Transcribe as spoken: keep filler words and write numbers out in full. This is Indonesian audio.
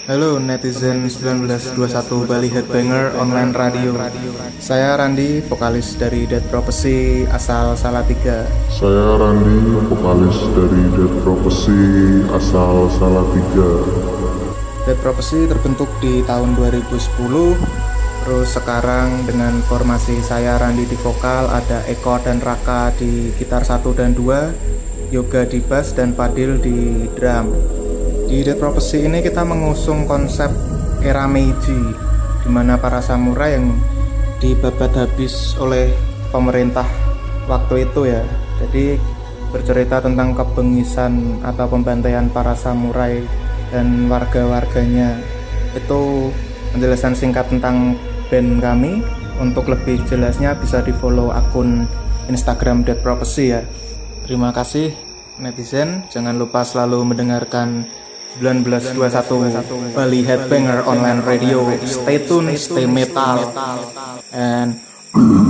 Halo netizen seribu sembilan ratus dua puluh satu Bali Headbanger Online Radio. Saya Randi, vokalis dari Dead Prophecy asal Salatiga. Saya Randi, vokalis dari Dead Prophecy asal Salatiga. Dead Prophecy terbentuk di tahun dua ribu sepuluh. Terus sekarang dengan formasi saya Randi di vokal, ada Eko dan Raka di gitar satu dan dua, Yoga di bass, dan Fadil di drum. Di Dead Prophecy ini kita mengusung konsep era Meiji, di mana para samurai yang dibabat habis oleh pemerintah waktu itu ya. Jadi bercerita tentang kebengisan atau pembantaian para samurai dan warga-warganya. Itu penjelasan singkat tentang band kami. Untuk lebih jelasnya bisa di follow akun Instagram Dead Prophecy ya. Terima kasih netizen, jangan lupa selalu mendengarkan seribu sembilan ratus dua puluh satu Bali Headbanger Online Radio. Stay tune, stay metal, and